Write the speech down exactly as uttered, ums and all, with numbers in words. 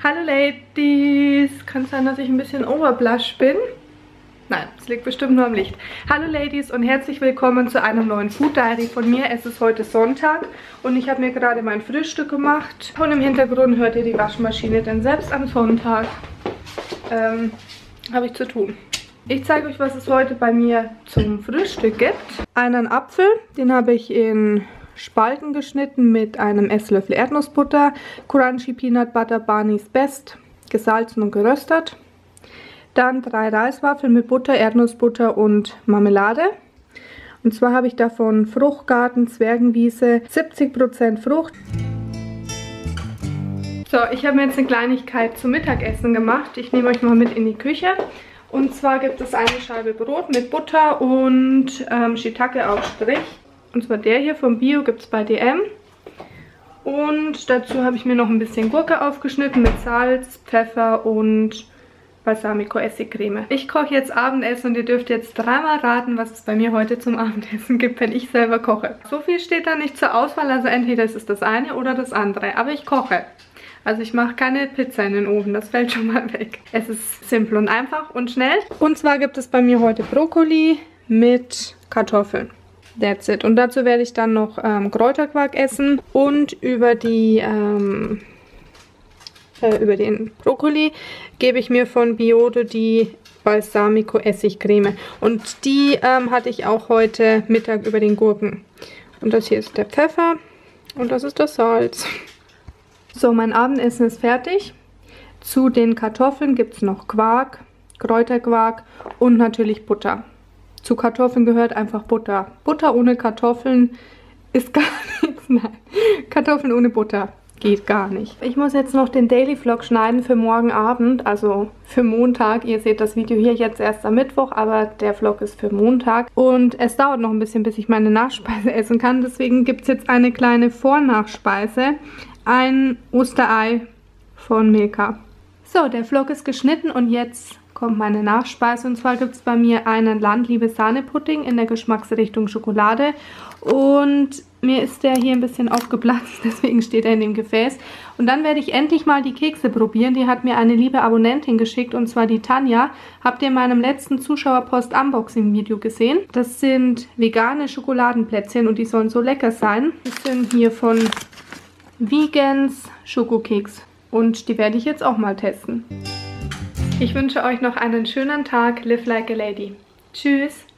Hallo Ladies! Kann sein, dass ich ein bisschen overblush bin? Nein, es liegt bestimmt nur am Licht. Hallo Ladies und herzlich willkommen zu einem neuen Food Diary von mir. Es ist heute Sonntag und ich habe mir gerade mein Frühstück gemacht. Und im Hintergrund hört ihr die Waschmaschine, denn selbst am Sonntag ähm, habe ich zu tun. Ich zeige euch, was es heute bei mir zum Frühstück gibt. Einen Apfel, den habe ich in Spalten geschnitten mit einem Esslöffel Erdnussbutter, Crunchy Peanut Butter Barney's Best, gesalzen und geröstet. Dann drei Reiswaffeln mit Butter, Erdnussbutter und Marmelade. Und zwar habe ich davon Fruchtgarten, Zwergenwiese, siebzig Prozent Frucht. So, ich habe mir jetzt eine Kleinigkeit zum Mittagessen gemacht. Ich nehme euch mal mit in die Küche. Und zwar gibt es eine Scheibe Brot mit Butter und ähm, Shiitake-Aufstrich. Und zwar der hier vom Bio, gibt es bei D M. Und dazu habe ich mir noch ein bisschen Gurke aufgeschnitten mit Salz, Pfeffer und Balsamico-Essigcreme. Ich koche jetzt Abendessen und ihr dürft jetzt dreimal raten, was es bei mir heute zum Abendessen gibt, wenn ich selber koche. So viel steht da nicht zur Auswahl, also entweder ist es das eine oder das andere. Aber ich koche. Also ich mache keine Pizza in den Ofen, das fällt schon mal weg. Es ist simpel und einfach und schnell. Und zwar gibt es bei mir heute Brokkoli mit Kartoffeln. That's it. Und dazu werde ich dann noch ähm, Kräuterquark essen. Und über die ähm, äh, über den Brokkoli gebe ich mir von Biodo die Balsamico Essigcreme. Und die ähm, hatte ich auch heute Mittag über den Gurken. Und das hier ist der Pfeffer und das ist das Salz. So, mein Abendessen ist fertig. Zu den Kartoffeln gibt es noch Quark, Kräuterquark und natürlich Butter. Zu Kartoffeln gehört einfach Butter. Butter ohne Kartoffeln ist gar nichts. Nein, Kartoffeln ohne Butter geht gar nicht. Ich muss jetzt noch den Daily Vlog schneiden für morgen Abend, also für Montag. Ihr seht das Video hier jetzt erst am Mittwoch, aber der Vlog ist für Montag. Und es dauert noch ein bisschen, bis ich meine Nachspeise essen kann. Deswegen gibt es jetzt eine kleine Vornachspeise. Ein Osterei von Milka. So, der Vlog ist geschnitten und jetzt kommt meine Nachspeise. Und zwar gibt es bei mir einen Landliebe Sahnepudding in der Geschmacksrichtung Schokolade. Und mir ist der hier ein bisschen aufgeplatzt, deswegen steht er in dem Gefäß. Und dann werde ich endlich mal die Kekse probieren. Die hat mir eine liebe Abonnentin geschickt, und zwar die Tanja. Habt ihr in meinem letzten Zuschauerpost-Unboxing-Video gesehen? Das sind vegane Schokoladenplätzchen und die sollen so lecker sein. Das sind hier von Vegans Schokokeks und die werde ich jetzt auch mal testen. Ich wünsche euch noch einen schönen Tag. Live like a lady. Tschüss!